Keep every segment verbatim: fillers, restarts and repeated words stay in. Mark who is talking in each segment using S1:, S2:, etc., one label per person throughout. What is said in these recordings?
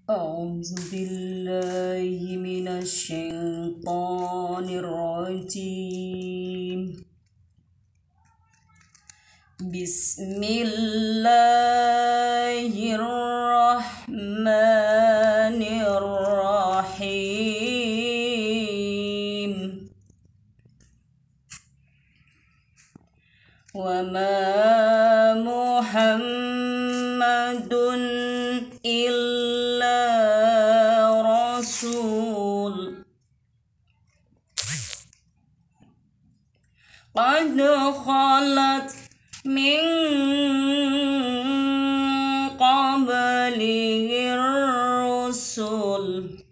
S1: أعوذ بالله من الشيطان الرجيم. بسم الله الرحمن الرحيم. وما محمد إلا رسول قد خلت من قبله الرسل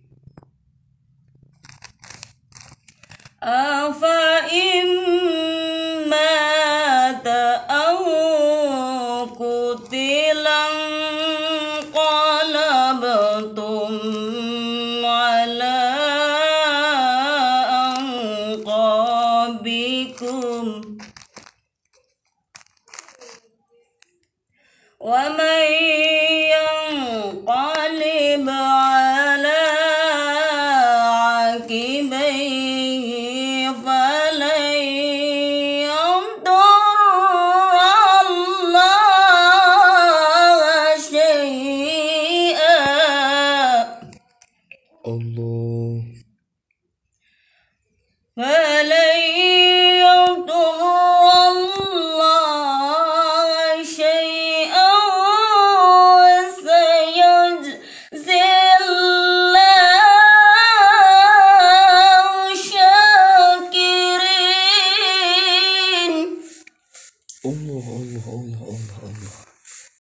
S1: أفإن مات أو قتل انقلبتم على أعقابكم ومن